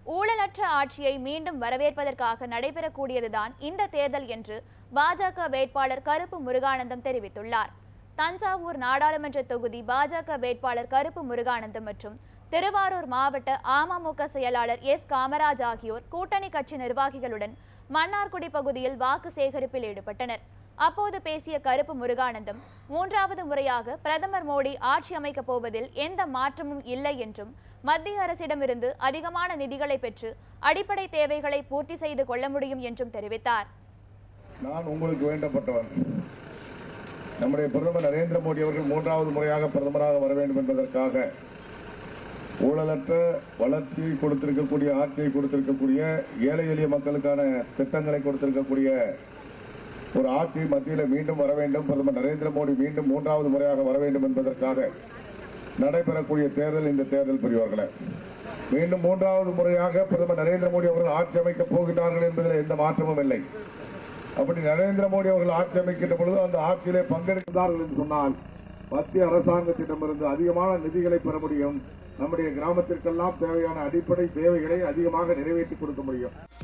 ஊழலற்ற ஆட்சியை மீண்டும் வரவேற்பதற்காக நடைபெறக்கூடியதுதான் இந்த தேர்தல் என்று பாஜக வேட்பாளர் கருப்பு முருகானந்தம் தெரிவித்துள்ளார். தஞ்சாவூர் நாடாளுமன்ற தொகுதி பாஜக வேட்பாளர் கருப்பு முருகானந்தம் மற்றும் திருவாரூர் மாவட்ட அமமுக செயலாளர் எஸ் காமராஜ் ஆகியோர் கூட்டணி கட்சி நிர்வாகிகளுடன் மன்னார்குடி பகுதியில் வாக்கு சேகரிப்பில் ஈடுபட்டனர். அப்போது பேசிய கருப்பு முருகானந்தம், மூன்றாவது முறையாக பிரதமர் மோடி ஆட்சி அமைக்கப் போவதில் எந்த மாற்றமும் இல்லை என்றும், மத்திய அரசிடமிருந்து அதிகமான நிதிகளை பெற்று அடிப்படை தேவைகளை பூர்த்தி செய்து கொள்ள முடியும் என்றும் தெரிவித்தார். நான் உங்களுக்கு வேண்டப்பட்டவன். நம்முடைய பிரதமர் நரேந்திர மோடி அவர்கள் மூன்றாவது முறையாக பிரதமராக வர வேண்டும் என்பதற்காக ஊழலற்ற வளர்ச்சியை கொடுத்திருக்கக்கூடிய, ஆட்சியை கொடுத்திருக்கக்கூடிய, ஏழை எளிய மக்களுக்கான திட்டங்களை கொடுத்திருக்கக்கூடிய ஒரு ஆட்சி மத்தியில் மீண்டும் வர வேண்டும். பிரதமர் நரேந்திர மோடி மீண்டும் மூன்றாவது முறையாக வர வேண்டும் என்பதற்காக நடைபெறக்கூடிய தேர்தல் இந்த தேர்தல். பெரியவர்களே, மீண்டும் மூன்றாவது முறையாக பிரதமர் நரேந்திர மோடி அவர்கள் ஆட்சி அமைக்கப் போகிறார்கள் என்பதில் எந்த மாற்றமும் இல்லை. அப்படி நரேந்திர மோடி அவர்கள் ஆட்சி அமைக்கின்ற பொழுது அந்த ஆட்சியிலே பங்கெடுக்கிறார்கள் என்று சொன்னால் மத்திய அரசாங்கத்திடமிருந்து அதிகமான நிதிகளை பெற முடியும். நம்முடைய கிராமத்திற்கெல்லாம் தேவையான அடிப்படை தேவைகளை அதிகமாக நிறைவேற்றி கொடுக்க முடியும்.